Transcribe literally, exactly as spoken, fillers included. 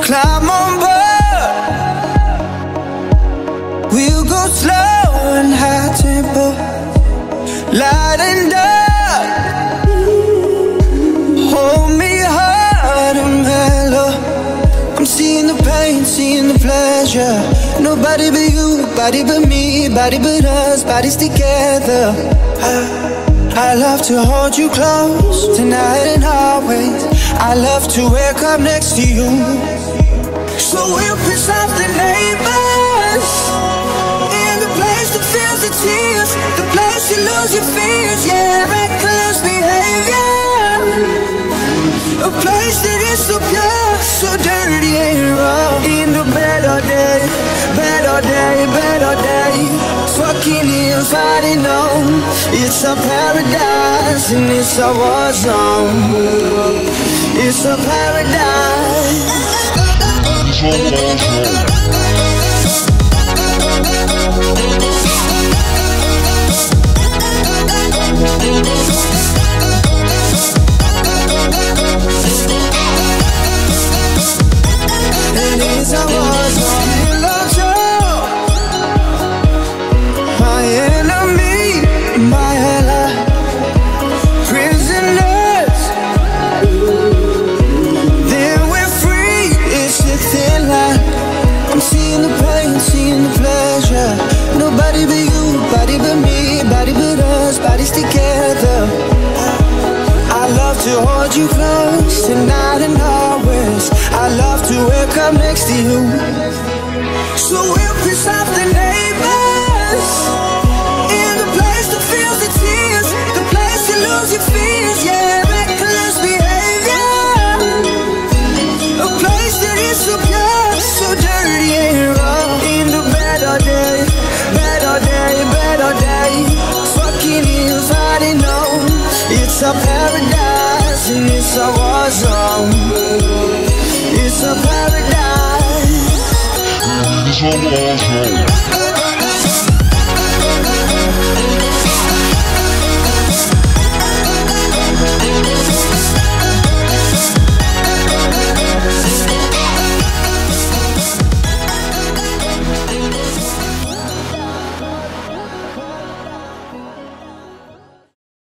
climb on board. We'll go slow and high tempo, light and dark. Hold me hard and mellow. I'm seeing the pain, seeing the pleasure. Nobody but you, body but me, body but us, bodies together. I, I love to hold you close, tonight and always. I love to wake up next to you. So we'll piss off the neighbors, in the place that feels the tears, the place you lose your fears, yeah, reckless behavior. A place that is so pure, so dirty and raw. In the bed all day, bed all day, bed all day. Fucking if I didn't know, it's a paradise and it's a war zone. It's a paradise. And it's a war zone. My enemy, my ally, prisoners. Then we're free, it's a thin line. I'm seeing the pain, seeing the pleasure. Nobody but you, body but me, body but us, bodies together. I love to hold you close, tonight and always. I love to wake up next to you. So we'll piss off the neighbors, in the place that feels the tears, the place you lose your fears, yeah, reckless behavior. A place that is so pure, so dirty and raw. In the bed all day, bed all day, bed all day. Fucking if I didn't know, it's a paradise and it's a war zone. It's a paradise. It's a war zone.